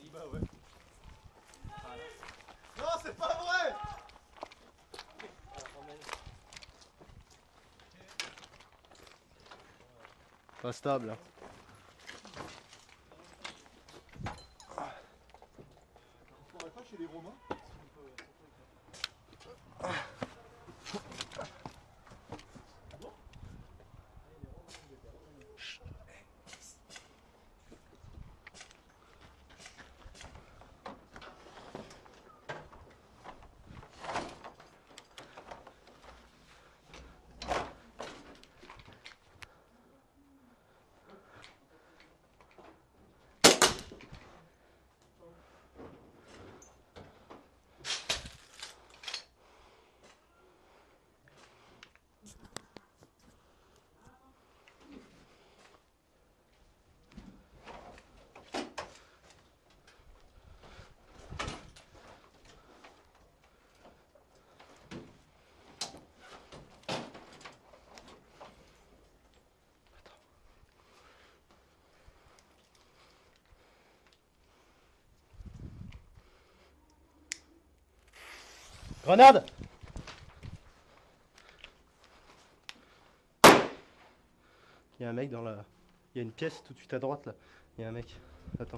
Bah ouais. Non, c'est pas vrai. Pas stable. Hein. On pourrait pas chez les Romains. Grenade! Il y a un mec dans la... Il y a une pièce tout de suite à droite là. Il y a un mec. Attends.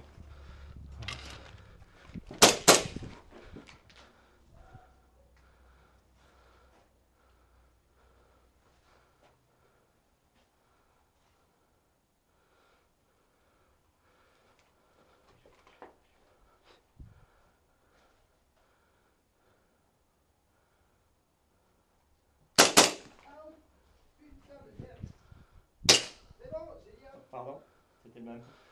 Pardon, c'était le même.